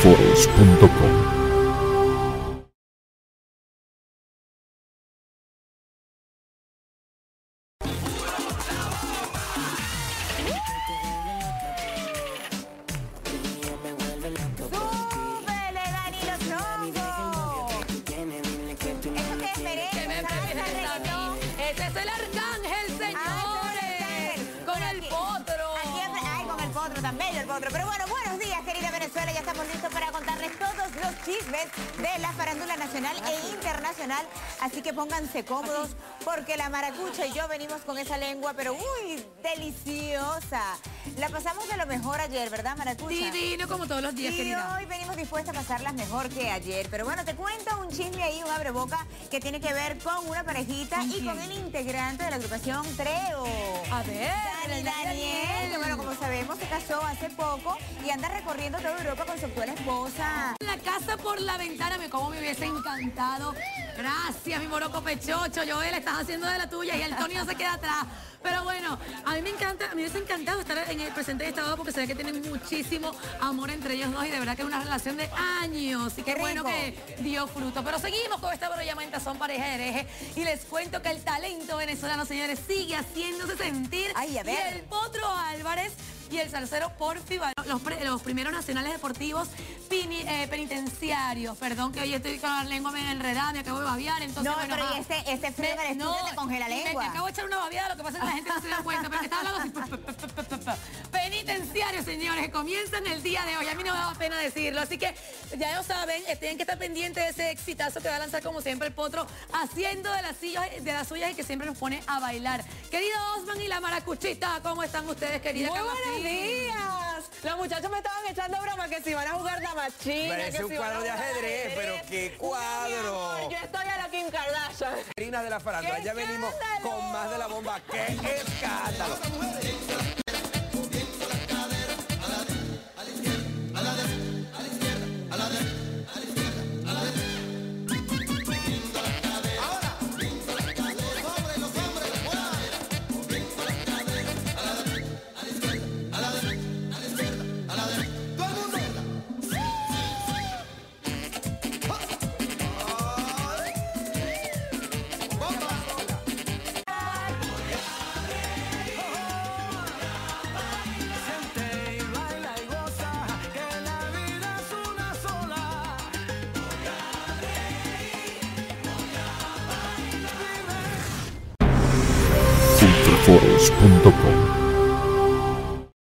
ultraforos.com. Ese es el arcángel, señores. Con el potro. Ay, con el potro, tan bello el potro. Pero bueno, buenos días, querida Venezuela. Ya estamos listos para contarles todos los chismes de la farándula nacional e internacional. Así que pónganse cómodos porque la maracucha y yo venimos con esa lengua, pero uy, deliciosa. La pasamos de lo mejor ayer, ¿verdad, maracucha? Divino como todos los días, Y querida. hoy venimos dispuestas a pasarlas mejor que ayer. Pero bueno, te cuento un chisme ahí, un abreboca, que tiene que ver con una parejita y con el integrante de la agrupación Treo. A ver, Daniel, que bueno, como sabemos, se casó hace poco y anda recorriendo toda Europa con su actual esposa. La casa por la ventana, como me hubiese encantado. Gracias, mi moroco pechocho. Joel, estás haciendo de la tuya y el Tony no se queda atrás. Pero bueno, a mí me encanta, a mí me hubiese encantado estar en el presente de esta boda porque se ve que tienen muchísimo amor entre ellos dos y de verdad que es una relación de años. Y qué bueno que dio fruto. Pero seguimos con esta brollamenta, son pareja de hereje. Y les cuento que el talento venezolano, señores, sigue haciéndose sentir. Ay, a ver. Y el Potro Álvarez y el salsero Porfi, los primeros nacionales deportivos penitenciarios. Perdón que hoy estoy con la lengua medio enredada, me acabo de babear, entonces No, bueno, pero y este frío en el estudio te congela la lengua. Me acabo de echar una babeada, lo que pasa es que la gente no se da cuenta, pero que estaba hablando así. Penitenciarios, señores, que comienzan el día de hoy. A mí no me da pena decirlo, así que ya lo saben, tienen que estar pendientes de ese exitazo que va a lanzar como siempre el Potro, haciendo de las suyas y que siempre nos pone a bailar. Querido Osman y la maracuchita, ¿cómo están ustedes, querida? Muy buenos días. Los muchachos me estaban echando broma que si van a jugar damachina. Parece un cuadro de ajedrez, pero qué cuadro. Yo estoy a la Kim Kardashian. Reinas de la farándula, ¡Qué ya venimos escándalo! con más de la bomba. ¡Qué escándalo! ultraforos.com.